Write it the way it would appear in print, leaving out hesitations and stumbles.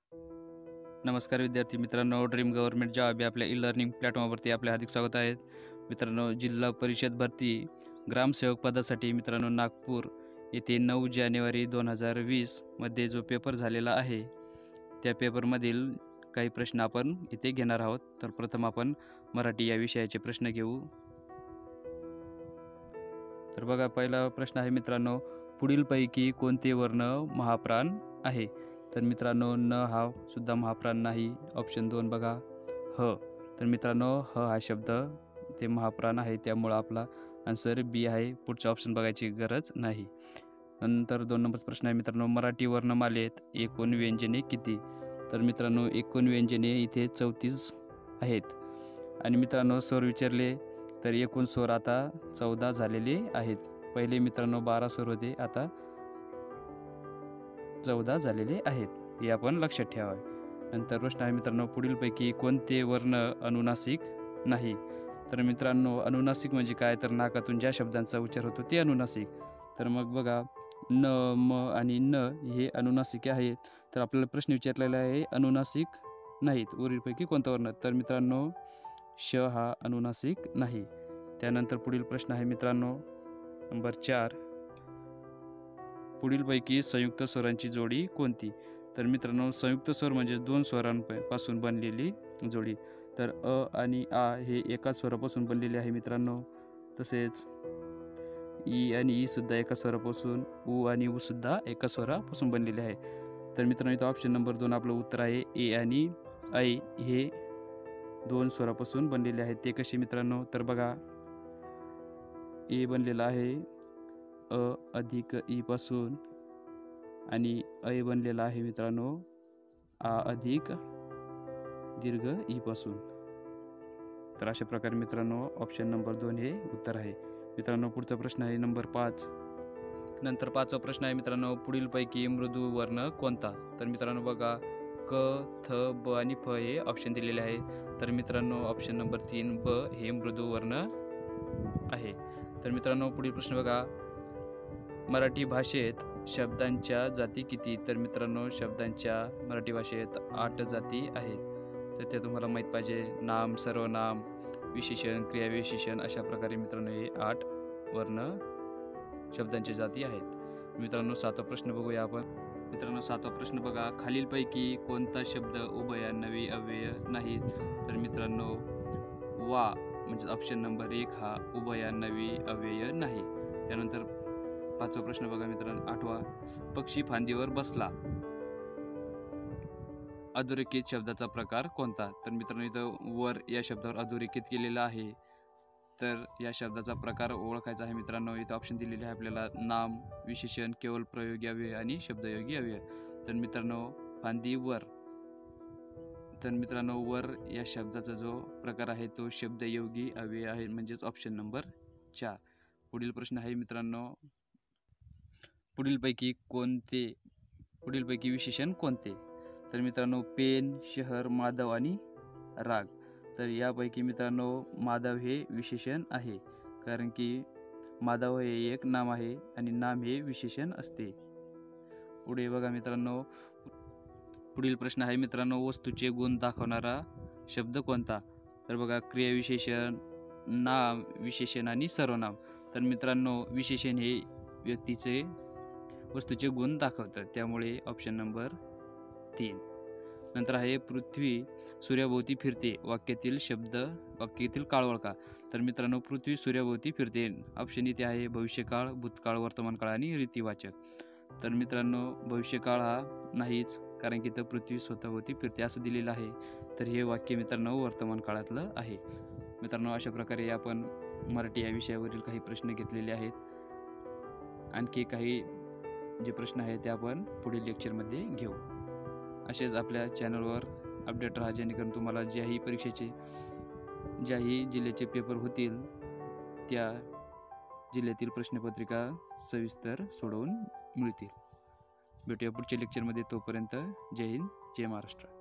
नमस्कार विद्यार्थी मित्रांनो, ड्रीम गव्हर्नमेंट जॉब या आपल्या ई-लर्निंग प्लॅटफॉर्मवरती आपले हार्दिक स्वागत आहे. मित्रांनो, जिल्हा परिषद भरती ग्रामसेवक पदासाठी मित्रांनो नागपूर येथे 9 जानेवारी 2020 मध्ये जो पेपर झालेला आहे, त्या पेपरमधील काही प्रश्न आपण इथे घेणार आहोत. तर प्रथम आपण मराठी या विषयाचे प्रश्न घेऊ. तर बघा, पहिला प्रश्न आहे मित्रांनो, पुढीलपैकी कोणते वर्ण महाप्राण आहे? तर मित्रांनो, न हा सुद्धा महाप्राण नाही. ऑप्शन 2 बघा, ह. तर मित्रांनो, ह हा शब्द ते महाप्राण आहे, त्यामुळं आपला आन्सर बी आहे. पुढचा ऑप्शन बघायची गरज नाही. नंतर 2 नंबरचा प्रश्न आहे मित्रांनो, मराठी वर्णमालेत एकूण व्यंजने किती? तर मित्रांनो, एकूण व्यंजने इथे 34 आहेत. आणि मित्रांनो, स्वर विचारले तर एकूण स्वर आता 14 झालेले आहेत. पहिले मित्रांनो 12 स्वर होते, आता 14 झालेले आहेत. हे आपण लक्षात ठेवावे. नंतर प्रश्न आहे मित्रांनो, पुढीलपैकी कोणते वर्ण अनुनासिक नाही? तर मित्रांनो, अनुनासिक म्हणजे काय? तर नाकातून ज्या शब्दांचा उच्चार होतो ते अनुनासिक. तर मग बघा, न, म आणि न हे अनुनासिक आहेत. तर आपल्याला प्रश्न विचारलेला आहे अनुनासिक नाहीत वरीलपैकी कोणता वर्ण? तर मित्रांनो, श हा अनुनासिक नाही. त्यानंतर पुढील प्रश्न आहे मित्रांनो नंबर 4, पुढीलपैकी संयुक्त स्वरांची जोडी कोणती? तर मित्रांनो, संयुक्त स्वर म्हणजे 2 स्वरांपासून बनलेली जोडी. तर अ आणि आ हे एकाच स्वरापासून बनलेले आहे मित्रांनो. तसेच ई आणि ई सुद्धा एका स्वरापासून, उ आणि उ सुद्धा एका स्वरापासून बनलेले आहे. तर मित्रांनो, इथं ऑप्शन नंबर 2 आपलं उत्तर आहे. ए आणि ऐ हे 2 स्वरापासून बनलेले आहेत. ते कसे मित्रांनो? तर बघा, ए बनलेला आहे अ अधिक ई पासून आणि ऐ बनलेला आहे मित्रांनो आ अधिक दीर्घ ई पासून. तर अशा प्रकारे मित्रांनो ऑप्शन नंबर 2 हे उत्तर आहे. मित्रांनो, पुढचा प्रश्न आहे नंबर 5. नंतर 5वा प्रश्न आहे मित्रांनो, पुढीलपैकी मृदू वर्ण कोणता? तर मित्रांनो बघा, क, थ, ब आणि फ हे ऑप्शन दिलेले आहे. तर मित्रांनो, ऑप्शन नंबर 3 ब हे मृदू वर्ण आहे. तर मित्रांनो, पुढील प्रश्न बघा, मराठी भाषेत शब्दांच्या जाती किती? तर मित्रांनो, शब्दांच्या मराठी भाषेत 8 जाती आहेत. तर ते तुम्हाला माहीत पाहिजे. नाम, सर्वनाम, विशेषण, क्रियाविशेषण अशा प्रकारे मित्रांनो हे 8 वर्ण शब्दांच्या जाती आहेत. मित्रांनो, 7वा प्रश्न बघूया आपण. मित्रांनो, 7वा प्रश्न बघा, खालीलपैकी कोणता शब्द उभयान्वयी अव्यय नाही? तर मित्रांनो, वा म्हणजे ऑप्शन नंबर 1 हा उभयान्वयी अव्यय नाही. त्यानंतर 5वा प्रश्न बघा मित्रांनो, 8वा, पक्षी फांदीवर बसला अधोरेखित शब्दाचा प्रकार कोणता? तर मित्रांनो, इथं वर या शब्दावर अधोरेखित केलेला आहे. तर या शब्दाचा प्रकार ओळखायचा आहे मित्रांनो. इथं ऑप्शन दिलेले आहे आपल्याला, नाम, विशेषण, केवळ प्रयोगी अव्यय आणि शब्दयोगी अव्यय. तर मित्रांनो, फांदीवर, तर मित्रांनो वर या शब्दाचा जो प्रकार आहे तो शब्दयोगी अव्यय आहे, म्हणजेच ऑप्शन नंबर 4. पुढील प्रश्न आहे मित्रांनो, पुढीलपैकी विशेषण कोणते? तर मित्रांनो, पेन, शहर, माधव आणि राग. तर यापैकी मित्रांनो माधव हे विशेषण आहे, कारण की माधव हे एक नाम आहे आणि नाम हे विशेषण असते. पुढे बघा मित्रांनो, पुढील प्रश्न आहे मित्रांनो, वस्तूचे गुण दाखवणारा शब्द कोणता? तर बघा, क्रियाविशेषण, नाम, विशेषण आणि सर्वनाम. तर मित्रांनो, विशेषण हे व्यक्तीचे, वस्तूचे गुण दाखवतात, त्यामुळे ऑप्शन नंबर 3. नंतर आहे, पृथ्वी सूर्याभोवती फिरते वाक्यातील काळ ओळखा. तर मित्रांनो, पृथ्वी सूर्याभोवती फिरते, ऑप्शन इथे आहे भविष्यकाळ, भूतकाळ, वर्तमानकाळ आणि रीतिवाचक. तर मित्रांनो, भविष्यकाळ हा नाहीच, कारण की तर पृथ्वी स्वतःभोवती फिरते असं दिलेलं आहे. तर हे वाक्य मित्रांनो वर्तमान काळातलं आहे. मित्रांनो, अशा प्रकारे आपण मराठी या विषयावरील काही प्रश्न घेतलेले आहेत. आणखी काही जे प्रश्न आहेत ते आपण पुढील लेक्चरमध्ये घेऊ. असेच आपल्या चॅनलवर अपडेट राहा, जेणेकरून तुम्हाला ज्याही परीक्षेचे, ज्याही जिल्ह्याचे पेपर होतील त्या जिल्ह्यातील प्रश्नपत्रिका सविस्तर सोडवून मिळतील. भेटूया पुढच्या लेक्चरमध्ये. तोपर्यंत जय हिंद, जय महाराष्ट्र.